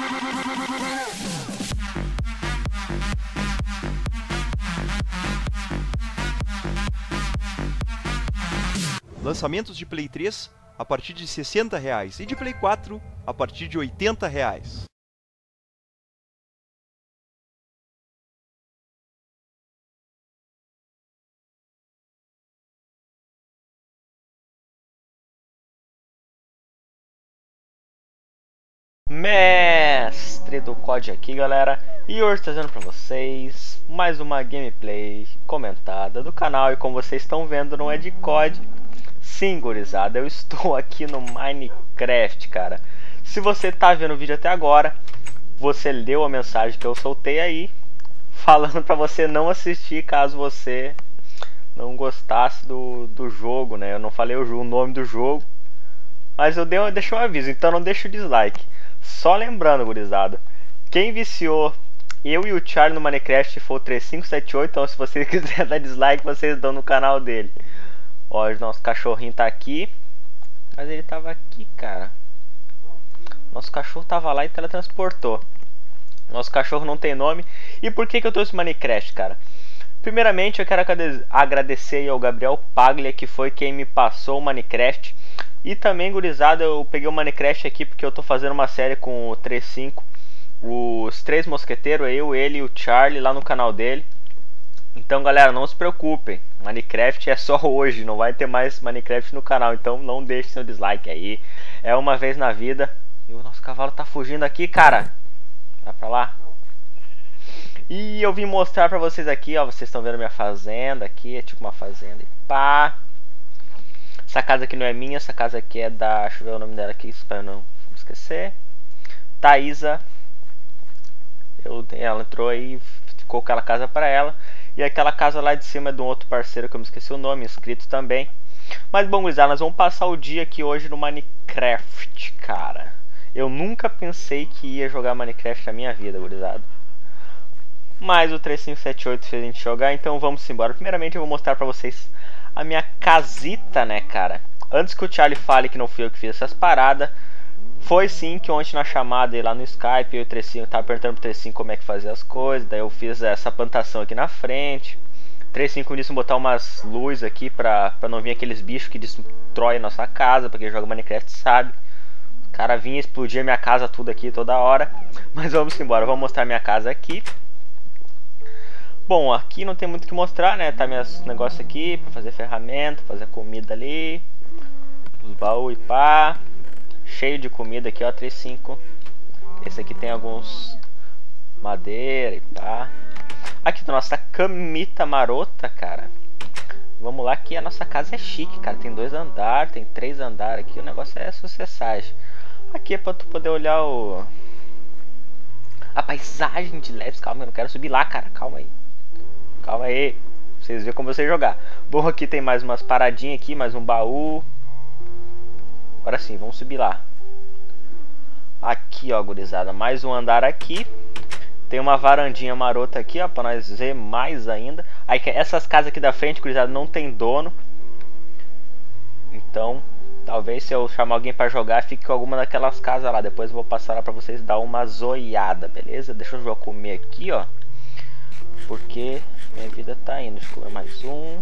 Lançamentos de Play 3 a partir de R$ 60 e de Play 4 a partir de R$ 80. Mestre do COD aqui, galera, e hoje trazendo pra vocês mais uma gameplay comentada do canal. E como vocês estão vendo, não é de COD. Sim, gurizada, eu estou aqui no Minecraft, cara. Se você tá vendo o vídeo até agora, você leu a mensagem que eu soltei aí, falando pra você não assistir caso você não gostasse do jogo, né? Eu não falei o nome do jogo, mas eu deixei um aviso, então não deixa o dislike. Só lembrando, gurizada, quem viciou eu e o Charlie no Minecraft foi o 3578, então se você quiser dar dislike, vocês dão no canal dele. Ó, o nosso cachorrinho tá aqui, mas ele tava aqui, cara. Nosso cachorro tava lá e teletransportou. Nosso cachorro não tem nome. E por que eu trouxe Minecraft, cara? Primeiramente, eu quero agradecer ao Gabriel Paglia, que foi quem me passou o Minecraft. E também, gurizada, eu peguei o Minecraft aqui porque eu tô fazendo uma série com o 35, os três mosqueteiros, eu, ele e o Charlie, lá no canal dele. Então, galera, não se preocupem, Minecraft é só hoje, não vai ter mais Minecraft no canal, então não deixe seu dislike aí, é uma vez na vida. E o nosso cavalo tá fugindo aqui, cara, vai pra lá. E eu vim mostrar pra vocês aqui, ó, vocês estão vendo minha fazenda aqui, é tipo uma fazenda e pá. Essa casa aqui não é minha, essa casa aqui é da, deixa eu ver o nome dela aqui, espero não esquecer, Thaisa. Ela entrou aí, ficou aquela casa pra ela. E aquela casa lá de cima é de um outro parceiro que eu me esqueci o nome, inscrito também. Mas bom, gurizada, nós vamos passar o dia aqui hoje no Minecraft, cara. Eu nunca pensei que ia jogar Minecraft na minha vida, gurizada. Mas o 3578 fez a gente jogar, então vamos embora. Primeiramente eu vou mostrar pra vocês a minha casita, né, cara. Antes que o Charlie fale que não fui eu que fiz essas paradas, foi sim que ontem na chamada aí lá no Skype, eu e o 35 tava perguntando pro 35 como é que fazia as coisas. Daí eu fiz essa plantação aqui na frente. 35 disse botar umas luzes aqui pra não vir aqueles bichos que destroem a nossa casa, pra quem joga Minecraft sabe. O cara vinha e explodia minha casa tudo aqui toda hora. Mas vamos embora, vou mostrar minha casa aqui. Bom, aqui não tem muito o que mostrar, né? Tá meus negócios aqui pra fazer ferramenta, fazer comida ali. Os baús e pá. Cheio de comida aqui, ó, 35. Esse aqui tem alguns madeira e pá. Aqui tá nossa camita marota, cara. Vamos lá que a nossa casa é chique, cara. Tem 2 andares, tem 3 andares aqui. O negócio é sucessagem. Aqui é pra tu poder olhar a paisagem de leves. Calma, eu não quero subir lá, cara. Calma aí. Calma aí. Pra vocês verem como você jogar. Bom, aqui tem mais umas paradinhas aqui, mais um baú. Agora sim, vamos subir lá. Aqui, ó, gurizada, mais um andar aqui. Tem uma varandinha marota aqui, ó, pra nós ver mais ainda. Aí, essas casas aqui da frente, gurizada, não tem dono. Então, talvez se eu chamar alguém pra jogar, fique com alguma daquelas casas lá. Depois eu vou passar lá pra vocês dar uma zoiada, beleza? Deixa eu já comer aqui, ó. Porque minha vida tá indo. Deixa eu comer mais um.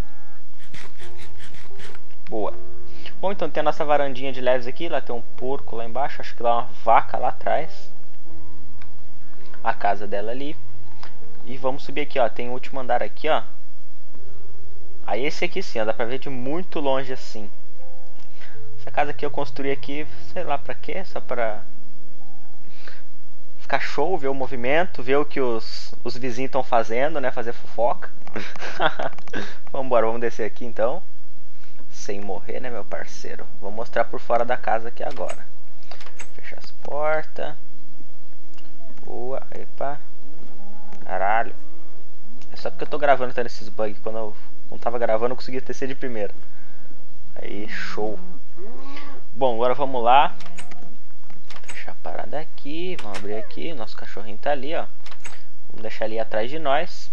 Boa. Bom, então tem a nossa varandinha de leves aqui. Lá tem um porco lá embaixo. Acho que lá uma vaca lá atrás. A casa dela ali. E vamos subir aqui, ó. Tem o último andar aqui, ó. Aí esse aqui sim, ó, dá pra ver de muito longe assim. Essa casa aqui eu construí aqui, sei lá pra quê. Só pra ficar show, ver o movimento. Ver o que os vizinhos estão fazendo, né? Fazer fofoca. Vambora, vamos descer aqui então. Sem morrer, né, meu parceiro? Vou mostrar por fora da casa aqui agora. Fechar as portas. Boa, epa. Caralho. É só porque eu tô gravando tá nesses bugs. Quando eu não tava gravando eu consegui descer de primeira. Aí, show. Bom, agora vamos lá. Fechar a parada aqui. Vamos abrir aqui. Nosso cachorrinho tá ali, ó. Vamos deixar ele atrás de nós.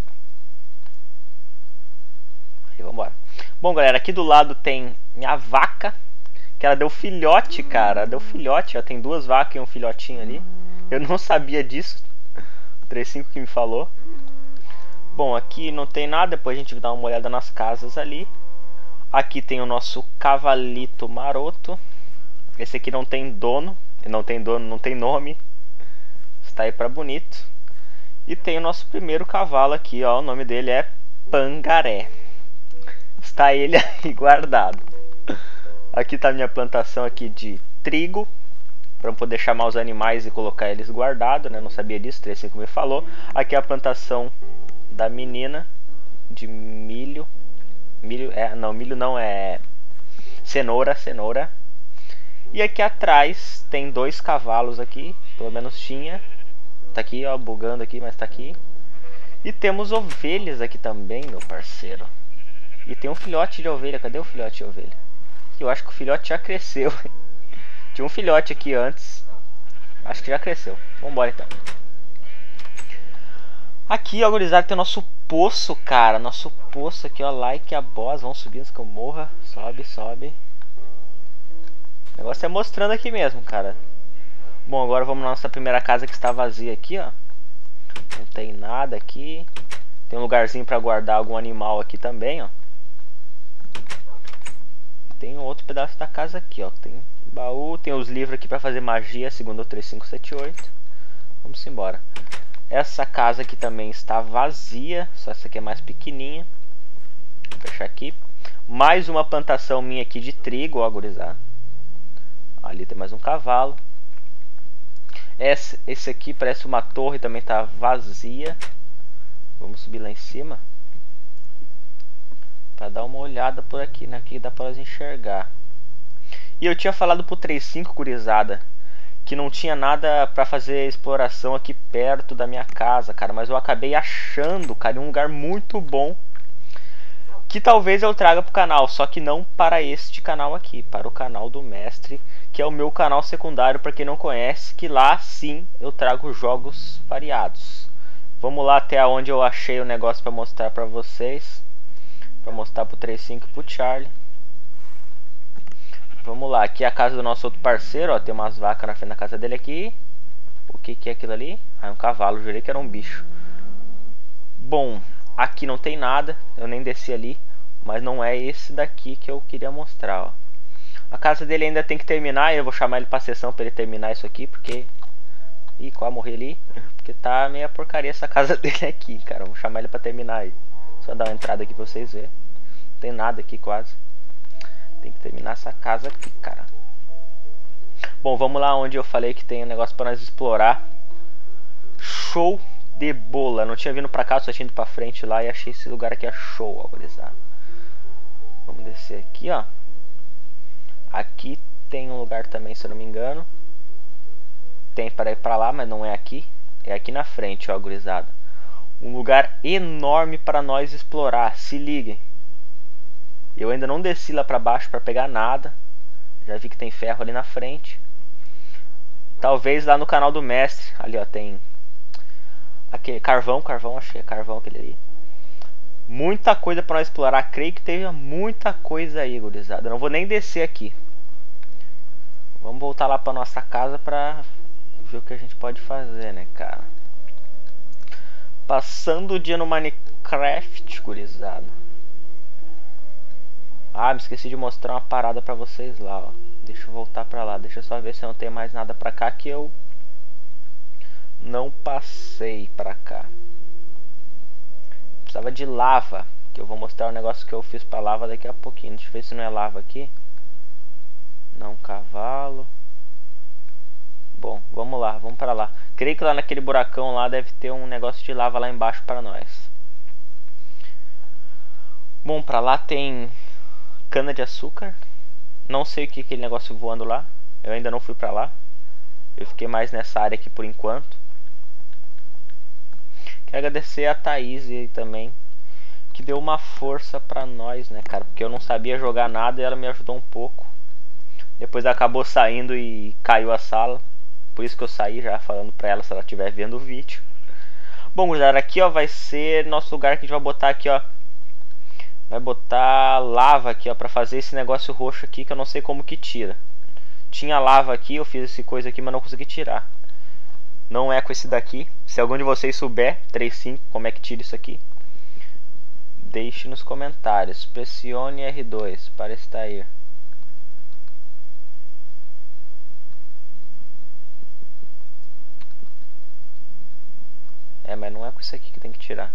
Aí, vambora. Bom, galera, aqui do lado tem minha vaca, que ela deu filhote, cara. Deu filhote, ó. Tem 2 vacas e um filhotinho ali. Eu não sabia disso. O 35 que me falou. Bom, aqui não tem nada. Depois a gente dá uma olhada nas casas ali. Aqui tem o nosso cavalito maroto. Esse aqui não tem dono. Não tem dono, não tem nome. Está aí pra bonito. E tem o nosso primeiro cavalo aqui, ó. O nome dele é Pangaré. Está ele aí guardado. Aqui está a minha plantação aqui de trigo, para poder chamar os animais e colocar eles guardados, né? Não sabia disso, o 35 me falou. Aqui é a plantação da menina de milho. Milho não, é cenoura. E aqui atrás tem 2 cavalos aqui, pelo menos tinha. Tá aqui, ó, bugando aqui, mas tá aqui. E temos ovelhas aqui também, meu parceiro. E tem um filhote de ovelha. Cadê o filhote de ovelha? Eu acho que o filhote já cresceu. Tinha um filhote aqui antes. Acho que já cresceu. Vambora então. Aqui, ó, gurizada, tem o nosso poço, cara. Nosso poço aqui, ó. Like a boss. Vamos subir antes que eu morra. Sobe. O negócio é mostrando aqui mesmo, cara. Bom, agora vamos na nossa primeira casa que está vazia aqui, ó. Não tem nada aqui. Tem um lugarzinho para guardar algum animal aqui também, ó. Tem um outro pedaço da casa aqui, ó. Tem baú, tem os livros aqui para fazer magia, segundo o 3578. Vamos embora. Essa casa aqui também está vazia, só essa aqui é mais pequenininha. Vou fechar aqui. Mais uma plantação minha aqui de trigo, ó, gurizada. Ali tem mais um cavalo. Esse aqui parece uma torre, também está vazia. Vamos subir lá em cima para dar uma olhada por aqui, né? Que dá para nós enxergar. E eu tinha falado pro 35, gurizada, que não tinha nada para fazer exploração aqui perto da minha casa, cara. Mas eu acabei achando, cara, um lugar muito bom que talvez eu traga pro canal, só que não para este canal aqui, para o canal do mestre, que é o meu canal secundário, para quem não conhece, que lá sim eu trago jogos variados. Vamos lá até onde eu achei o negócio para mostrar para vocês. Para mostrar pro 35 e pro Charlie. Vamos lá, aqui é a casa do nosso outro parceiro, ó. Tem umas vacas na frente da casa dele aqui. O que é aquilo ali? Ah, é um cavalo, jurei que era um bicho. Bom, aqui não tem nada. Eu nem desci ali. Mas não é esse daqui que eu queria mostrar, ó. A casa dele ainda tem que terminar. Eu vou chamar ele pra sessão pra ele terminar isso aqui, porque... Ih, quase morri ali. Porque tá meia porcaria essa casa dele aqui, cara. Vou chamar ele pra terminar aí. Só dar uma entrada aqui pra vocês verem. Não tem nada aqui quase. Tem que terminar essa casa aqui, cara. Bom, vamos lá onde eu falei que tem um negócio pra nós explorar. Show de bola. Não tinha vindo pra cá, só tinha ido pra frente lá. E achei esse lugar aqui é show, ó, gurizada. Vamos descer aqui, ó. Aqui tem um lugar também, se eu não me engano. Tem para ir pra lá, mas não é aqui. É aqui na frente, ó, gurizada. Um lugar enorme para nós explorar. Se liguem. Eu ainda não desci lá para baixo para pegar nada. Já vi que tem ferro ali na frente. Talvez lá no canal do mestre. Ali, ó, tem aquele carvão, achei carvão aquele ali. Muita coisa para nós explorar. Creio que teve muita coisa aí, gurizada. Não vou nem descer aqui. Vamos voltar lá para nossa casa para ver o que a gente pode fazer, né, cara? Passando o dia no Minecraft, gurizada. Ah, me esqueci de mostrar uma parada pra vocês lá, ó. Deixa eu voltar pra lá. Deixa eu só ver se não tem mais nada pra cá, que eu não passei pra cá. Precisava de lava, que eu vou mostrar um negócio que eu fiz pra lava daqui a pouquinho. Deixa eu ver se não é lava aqui. Não, cavalo. Bom, vamos lá, vamos pra lá. Creio que lá naquele buracão lá deve ter um negócio de lava lá embaixo para nós. Bom, pra lá tem cana de açúcar. Não sei o que é aquele negócio voando lá. Eu ainda não fui pra lá. Eu fiquei mais nessa área aqui por enquanto. Quero agradecer a Thaís aí também, que deu uma força pra nós, né, cara? Porque eu não sabia jogar nada e ela me ajudou um pouco. Depois acabou saindo e caiu a sala. Por isso que eu saí já falando pra ela se ela estiver vendo o vídeo. Bom, galera, aqui ó vai ser nosso lugar que a gente vai botar aqui, ó. Vai botar lava aqui, ó, pra fazer esse negócio roxo aqui que eu não sei como que tira. Tinha lava aqui, eu fiz esse coisa aqui, mas não consegui tirar. Não é com esse daqui. Se algum de vocês souber, 3.5, como é que tira isso aqui, deixe nos comentários. Pressione R2 para extrair. Mas não é com isso aqui que tem que tirar.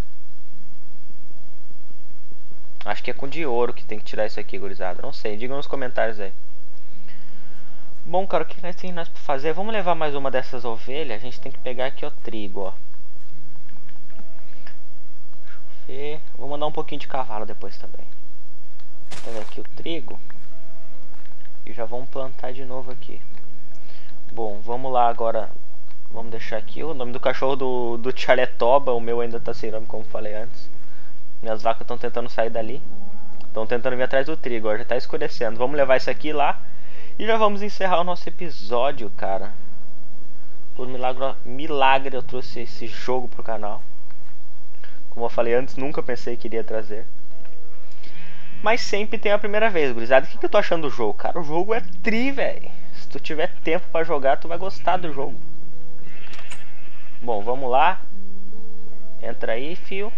Acho que é com de ouro que tem que tirar isso aqui, gurizada. Não sei, digam nos comentários aí. Bom, cara, o que nós temos pra fazer? Vamos levar mais uma dessas ovelhas. A gente tem que pegar aqui o trigo, ó. Deixa eu ver. Vou mandar um pouquinho de cavalo depois também. Vou pegar aqui o trigo. E já vamos plantar de novo aqui. Bom, vamos lá agora. Vamos deixar aqui o nome do cachorro do Tchaletoba. O meu ainda tá sem nome, como falei antes. Minhas vacas estão tentando sair dali. Estão tentando vir atrás do trigo, ó. Já tá escurecendo. Vamos levar isso aqui lá. E já vamos encerrar o nosso episódio, cara. Por milagre eu trouxe esse jogo pro canal. Como eu falei antes, nunca pensei que iria trazer. Mas sempre tem a primeira vez, gurizada. O que eu tô achando do jogo? Cara, o jogo é tri, velho. Se tu tiver tempo pra jogar, tu vai gostar do jogo. Bom, vamos lá. Entra aí, fio.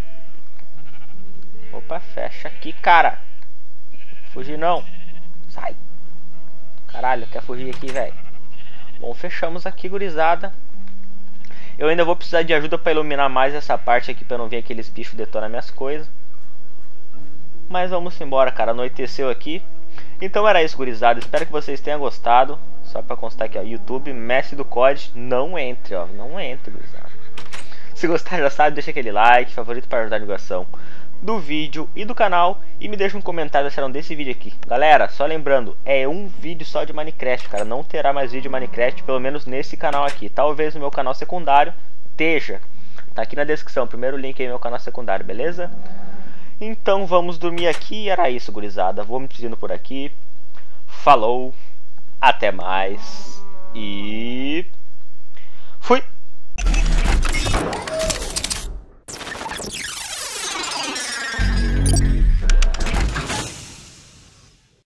Opa, fecha aqui, cara. Fugir não. Sai. Caralho, quer fugir aqui, velho. Bom, fechamos aqui, gurizada. Eu ainda vou precisar de ajuda pra iluminar mais essa parte aqui, pra não ver aqueles bichos detonar minhas coisas. Mas vamos embora, cara. Anoiteceu aqui. Então era isso, gurizada. Espero que vocês tenham gostado. Só pra constar aqui, ó. YouTube, Mestre do COD. Não entre, ó. Não entre, gurizada. Se gostar, já sabe, deixa aquele like, favorito para ajudar a divulgação do vídeo e do canal. E me deixa um comentário acharam desse vídeo aqui. Galera, só lembrando, é um vídeo só de Minecraft, cara. Não terá mais vídeo de Minecraft, pelo menos nesse canal aqui. Talvez no meu canal secundário esteja. Tá aqui na descrição, primeiro link aí no meu canal secundário, beleza? Então vamos dormir aqui. Era isso, gurizada. Vou me despedindo por aqui. Falou, até mais e...